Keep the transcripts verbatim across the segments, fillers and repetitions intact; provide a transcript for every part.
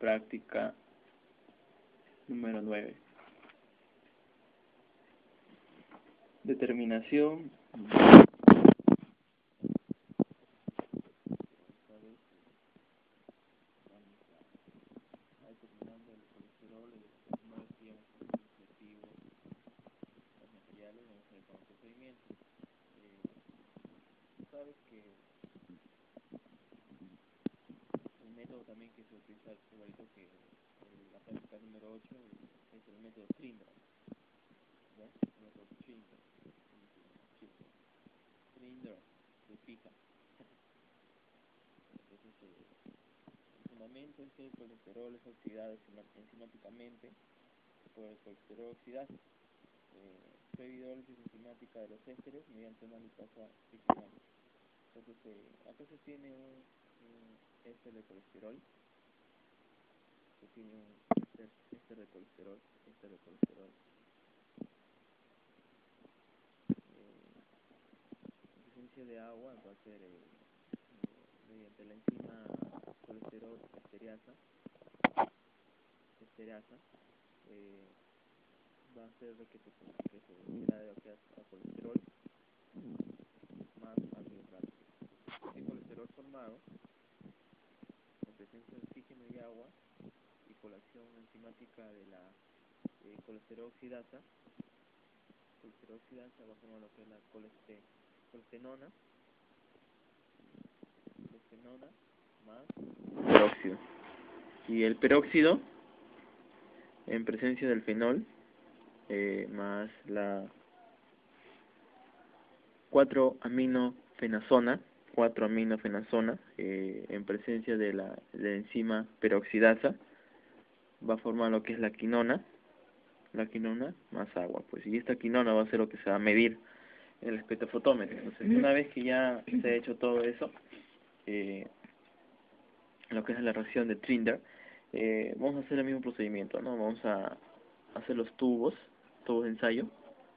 práctica número nueve. Determinación determinando el colesterol y determinar si digamos un objetivo los materiales vamos a ver con el procedimiento. Eh, sabes que el método también que se utiliza igualito que el, la práctica número ocho es el método Trinder, ¿ya? El método Trinder, Trinder de pica. Entonces eh, el fundamento es que el colesterol es oxidado enzimáticamente por el colesterol oxidasa, eh, previa hidrólisis enzimática de los ésteres mediante una lipasa equinómica. Entonces eh, acá se tiene un, un éster de colesterol, se tiene un éster, éster de colesterol, éster de colesterol, eh, en presencia de agua va a ser eh, eh, mediante la enzima colesterol esterasa, esterasa eh, va a hacer de que se, que se genere lo que es a colesterol más ácido graso. Este colesterol formado en presencia de oxígeno y agua y por la acción enzimática de la eh, colesterol oxidasa, colesterol oxidasa va a formar lo que es la coleste, colestenona, colestenona más peróxido. Y el peróxido en presencia del fenol eh, más la cuatro aminofenazona, cuatro aminofenazona eh, en presencia de la, de la enzima peroxidasa va a formar lo que es la quinona, la quinona más agua, pues, y esta quinona va a ser lo que se va a medir en el espectrofotómetro. Entonces, una vez que ya se ha hecho todo eso, eh, lo que es la reacción de Trinder, eh, vamos a hacer el mismo procedimiento, ¿no? Vamos a hacer los tubos, tubos de ensayo,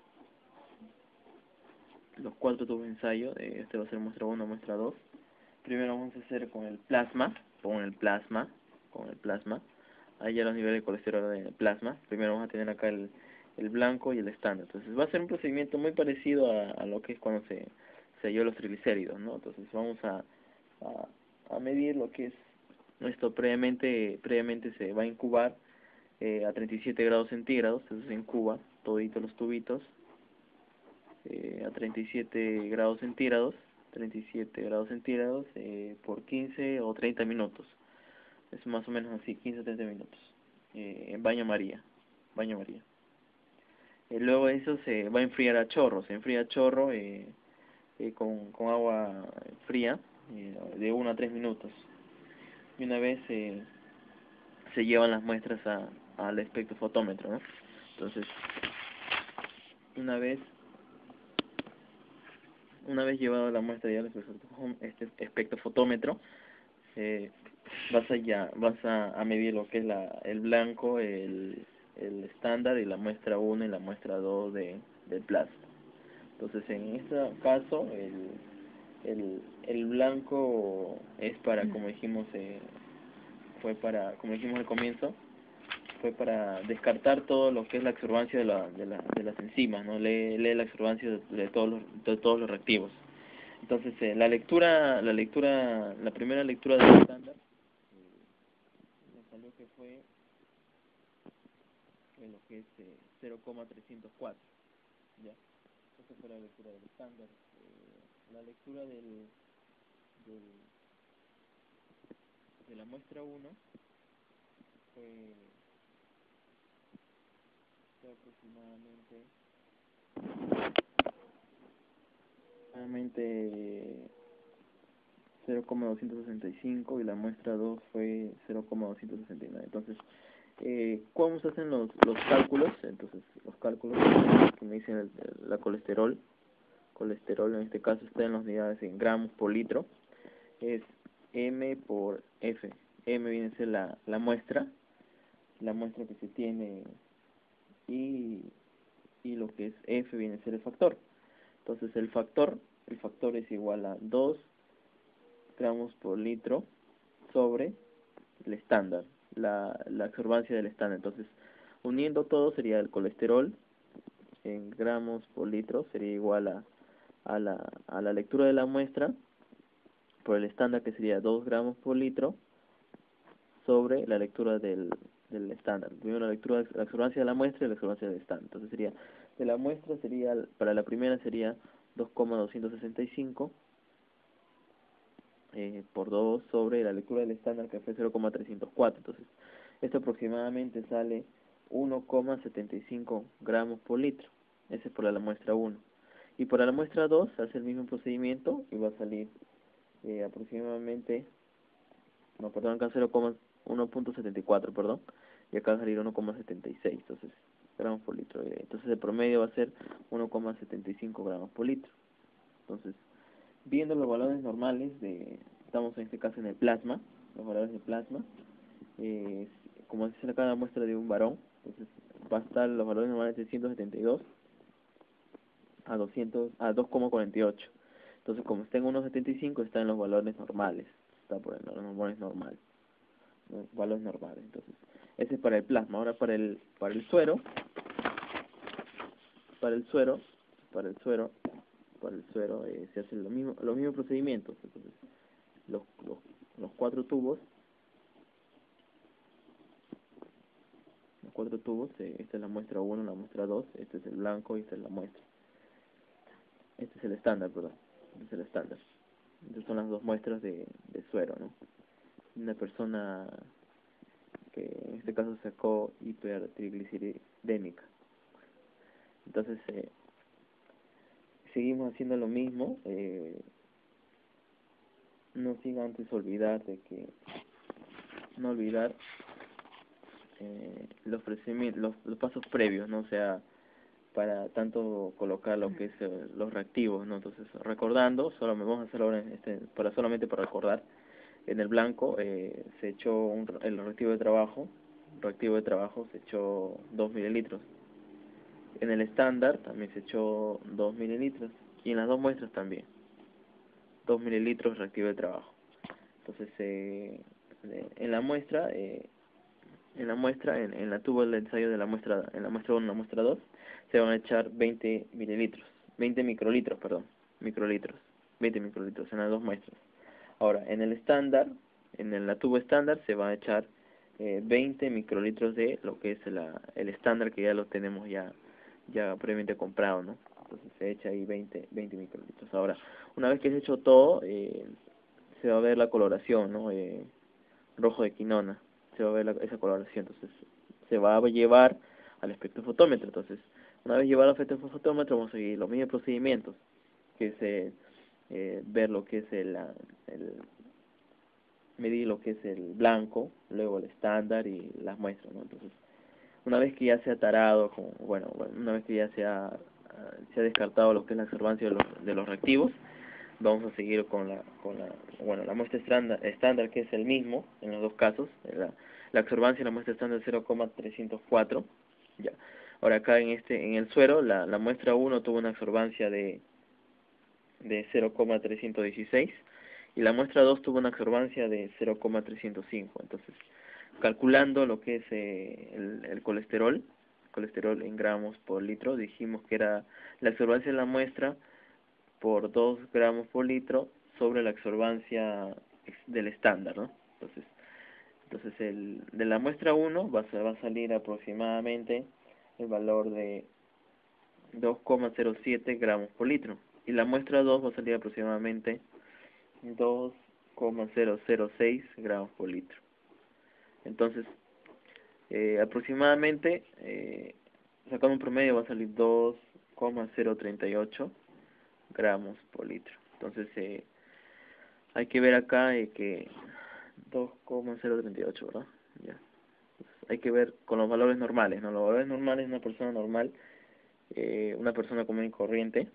los cuatro tubos de ensayo, eh, este va a ser muestra uno, muestra dos. Primero vamos a hacer con el plasma, con el plasma, con el plasma, ahí ya los niveles de colesterol en el plasma. Primero vamos a tener acá el, el blanco y el estándar. Entonces va a ser un procedimiento muy parecido a, a lo que es cuando se, se halló los triglicéridos, ¿no? Entonces vamos a, a, a medir lo que es esto previamente, previamente se va a incubar eh, a treinta y siete grados centígrados, entonces se incuba toditos los tubitos eh, a treinta y siete grados centígrados, treinta y siete grados centígrados eh, por quince o treinta minutos. Es más o menos así, quince o treinta minutos. Eh, en baño María, baño María. Eh, luego eso se va a enfriar a chorro, se enfría a chorro eh, eh, con, con agua fría eh, de uno a tres minutos. Y una vez eh, se llevan las muestras a, al espectrofotómetro, ¿no? Entonces, una vez una vez llevado la muestra ya al este espectrofotómetro, eh, vas a ya vas a, a medir lo que es la el blanco, el el estándar y la muestra uno y la muestra dos de del plasma. Entonces, en este caso, el el el blanco es para, como dijimos, eh, fue para, como dijimos al comienzo, fue para descartar todo lo que es la absorbancia de, la, de, la, de las enzimas, ¿no? Lee, lee la absorbancia de, de todos los de todos los reactivos. Entonces, eh, la lectura, la lectura, la primera lectura del estándar eh, nos salió que fue en lo que es eh, cero coma trescientos cuatro, ¿ya? Esa fue la lectura del estándar. Eh, la lectura del, del de la muestra uno fue, fue aproximadamente aproximadamente cero coma doscientos sesenta y cinco y la muestra dos fue cero coma doscientos sesenta y nueve. Entonces, eh, ¿cómo se hacen los, los cálculos? Entonces, los cálculos que me dicen el, el, la colesterol, colesterol en este caso está en las unidades en gramos por litro, es M por F. M viene a ser la, la muestra, la muestra que se tiene, y, y lo que es F viene a ser el factor. Entonces, el factor, el factor es igual a dos gramos por litro sobre el estándar. la, la absorbancia del estándar. Entonces, uniendo todo sería el colesterol en gramos por litro, sería igual a, a, la, a la lectura de la muestra por el estándar, que sería dos gramos por litro, sobre la lectura del, del estándar. Primero la lectura de la absorbancia de la muestra y la absorbancia del estándar. Entonces sería, de la muestra sería, para la primera sería dos coma doscientos sesenta y cinco eh, por dos sobre la lectura del estándar, que fue cero coma trescientos cuatro. Entonces, esto aproximadamente sale uno coma setenta y cinco gramos por litro. Ese es para la muestra uno. Y para la muestra dos se hace el mismo procedimiento y va a salir eh, aproximadamente, no, perdón, acá uno punto setenta y cuatro, perdón, y acá va a salir uno coma setenta y seis, entonces, gramos por litro. Entonces el promedio va a ser uno coma setenta y cinco gramos por litro. Entonces, viendo los valores normales, de estamos en este caso en el plasma, los valores de plasma, eh, como dice acá la muestra de un varón, entonces va a estar los valores normales de ciento setenta y dos a doscientos a dos coma cuarenta y ocho. Entonces, como está en uno coma setenta y cinco, está en los valores normales, está por los valores normales, los valores normales. Entonces, ese es para el plasma. Ahora para el para el suero, para el suero, para el suero, para el suero eh, se hacen lo mismo, los mismos procedimientos. Entonces, los, los, los cuatro tubos, los cuatro tubos, eh, esta es la muestra uno, la muestra dos, este es el blanco y esta es la muestra. Este es el estándar, perdón. Este es el estándar. Estas son las dos muestras de, de suero, ¿no? Una persona que en este caso sacó hipertrigliceridémica. Entonces, eh, seguimos haciendo lo mismo. Eh, no sin antes olvidar de que, no olvidar eh, los, los, los pasos previos, ¿no? O sea, para tanto colocar lo que es eh, los reactivos, ¿no? Entonces, recordando, solo me vamos a hacer ahora este, para solamente para recordar, en el blanco eh, se echó un, el reactivo de trabajo, reactivo de trabajo se echó dos mililitros. En el estándar también se echó dos mililitros, y en las dos muestras también, dos mililitros reactivo de trabajo. Entonces, eh, en la muestra, eh, en la muestra, en, en la tubo del ensayo de la muestra, en la muestra uno y la muestra dos, se van a echar veinte mililitros, veinte microlitros, perdón, microlitros, veinte microlitros en las dos muestras. Ahora, en el estándar, en el, la tubo estándar, se va a echar eh, veinte microlitros de lo que es la, el estándar, que ya lo tenemos ya, ya previamente comprado, ¿no? Entonces se echa ahí veinte, veinte microlitros. Ahora, una vez que se ha hecho todo, eh, se va a ver la coloración, ¿no? Eh, rojo de quinona, se va a ver la, esa coloración. Entonces se va a llevar al espectrofotómetro. Entonces, una vez llevado al espectrofotómetro, vamos a seguir los mismos procedimientos, que es eh, eh, ver lo que es el, el medir lo que es el blanco, luego el estándar y las muestras, ¿no? Entonces, una vez que ya se ha tarado, como, bueno, una vez que ya se ha, se ha descartado lo que es la absorbancia de los, de los reactivos, vamos a seguir con la, con la, bueno, la muestra estándar, estándar, que es el mismo en los dos casos, la, la absorbancia de la muestra estándar cero coma trescientos cuatro, ya. Ahora acá en este, en el suero, la, la muestra uno tuvo una absorbancia de, de cero coma trescientos dieciséis, y la muestra dos tuvo una absorbancia de cero coma trescientos cinco. Entonces, calculando lo que es eh, el, el colesterol, colesterol en gramos por litro, dijimos que era la absorbancia de la muestra por dos gramos por litro sobre la absorbancia del estándar, ¿no? Entonces, entonces el, de la muestra uno va a, va a salir aproximadamente el valor de dos coma cero siete gramos por litro, y la muestra dos va a salir aproximadamente dos coma cero cero seis gramos por litro. Entonces, eh, aproximadamente, eh, sacando un promedio, va a salir dos coma cero treinta y ocho gramos por litro. Entonces, eh, hay que ver acá eh, que dos coma cero treinta y ocho, ¿verdad? Ya. Entonces, hay que ver con los valores normales, ¿no? Los valores normales de una persona normal, eh, una persona común y corriente,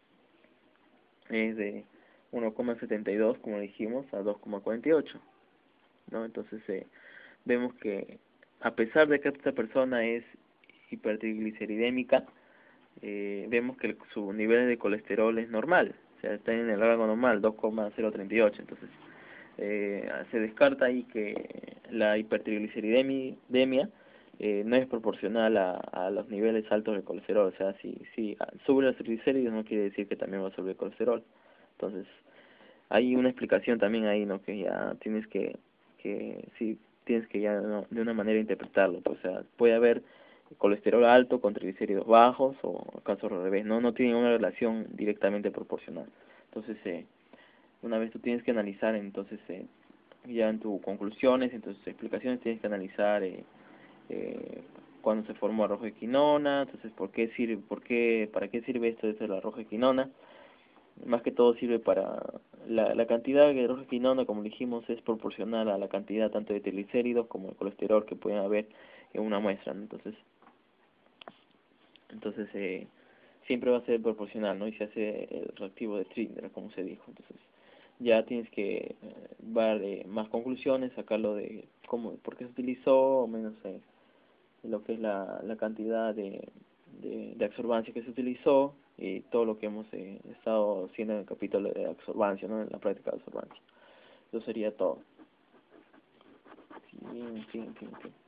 es de uno coma setenta y dos, como dijimos, a dos coma cuarenta y ocho, ¿no? Entonces, eh, vemos que a pesar de que esta persona es hipertrigliceridémica, eh, vemos que el, su nivel de colesterol es normal, o sea, está en el rango normal, dos coma cero treinta y ocho. Entonces, eh, se descarta ahí que la hipertrigliceridemia eh, no es proporcional a, a los niveles altos de colesterol. O sea, si, si sube los triglicéridos no quiere decir que también va a subir el colesterol. Entonces, hay una explicación también ahí, ¿no? Que ya tienes que, que sí, tienes que ya ¿no? de una manera interpretarlo. Pues, o sea, puede haber colesterol alto con triglicéridos bajos o caso al revés, no no tiene una relación directamente proporcional. Entonces, eh, una vez tú tienes que analizar, entonces eh, ya en tus conclusiones, en tus explicaciones tienes que analizar eh, eh, cuándo se formó la rojoquinona, entonces por qué sirve, por qué, para qué sirve esto de la rojoquinona. Más que todo sirve para la, la cantidad de rojoquinona, como dijimos, es proporcional a la cantidad tanto de triglicéridos como de colesterol que pueden haber en una muestra, ¿no? Entonces, entonces eh, siempre va a ser proporcional, ¿no? Y se hace el reactivo de Strickler, como se dijo. Entonces, ya tienes que eh, ver eh, más conclusiones, sacarlo de cómo, por qué se utilizó, o menos eh, lo que es la, la cantidad de, de, de absorbancia que se utilizó y todo lo que hemos eh, estado haciendo en el capítulo de absorbancia, ¿no? En la práctica de absorbancia. Eso sería todo. Sí, en fin, en fin, en fin.